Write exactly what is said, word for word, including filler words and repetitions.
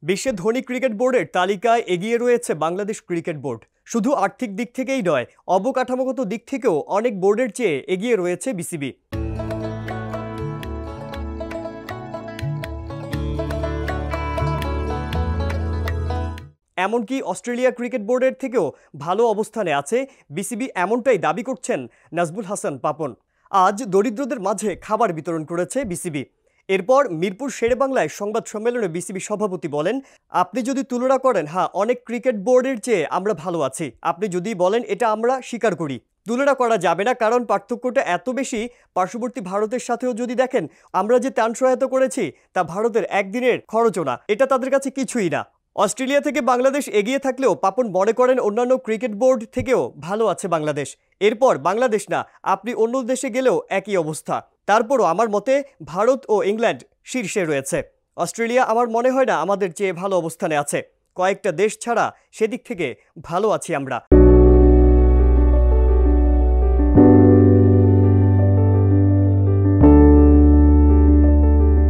বিশ্বের ধনী ক্রিকেট বোর্ডের তালিকায় এগিয়ে রয়েছে বাংলাদেশ ক্রিকেট বোর্ড। শুধু আর্থিক দিক থেকেই নয়, অবকাঠামোগত দিক থেকেও অনেক বোর্ডের চেয়ে এগিয়ে রয়েছে বিসিবি। এমনকি অস্ট্রেলিয়া ক্রিকেট বোর্ডের থেকেও ভালো অবস্থানে আছে বিসিবি, এমনটাই দাবি করছেন নাজবুল হাসান পাপন। আজ দরিদ্রদের মাঝে খাবার বিতরণ করেছে বিসিবি। এরপর মিরপুর শেরেবাংলায় সংবাদ সম্মেলনে বিসিবি সভাপতি বলেন, আপনি যদি তুলনা করেন, হ্যাঁ অনেক ক্রিকেট বোর্ডের চেয়ে আমরা ভালো আছি। আপনি যদি বলেন এটা আমরা স্বীকার করি, তুলনা করা যাবে না, কারণ পার্থক্যটা এত বেশি। পার্শ্ববর্তী ভারতের সাথেও যদি দেখেন, আমরা যে ত্রাণ সহায়তা করেছি তা ভারতের একদিনের খরচও না, এটা তাদের কাছে কিছুই না। অস্ট্রেলিয়া থেকে বাংলাদেশ এগিয়ে থাকলেও পাপন মনে করেন অন্যান্য ক্রিকেট বোর্ড থেকেও ভালো আছে বাংলাদেশ। এরপর বাংলাদেশ না, আপনি অন্য দেশে গেলেও একই অবস্থা। তারপরও আমার মতে ভারত ও ইংল্যান্ড শীর্ষে রয়েছে। অস্ট্রেলিয়া আমার মনে হয় না আমাদের চেয়ে ভালো অবস্থানে আছে। কয়েকটা দেশ ছাড়া সেদিক থেকে ভালো আছি আমরা।